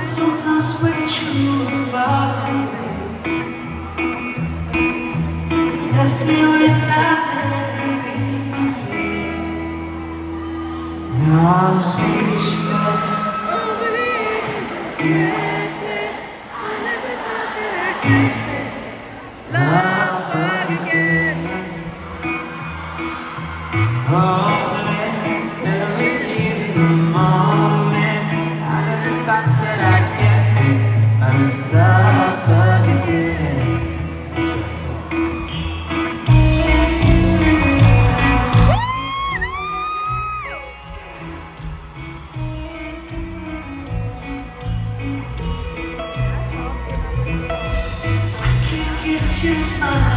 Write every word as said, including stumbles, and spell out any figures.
sometimes way too far away. Left me without anything to say. Now I'm speechless. Oh, but it is just reckless. I never thought that I'd catch this Lovebug again. Hopeless, never hears the moment. I never thought that I'd get this Lovebug again. I can't get your smile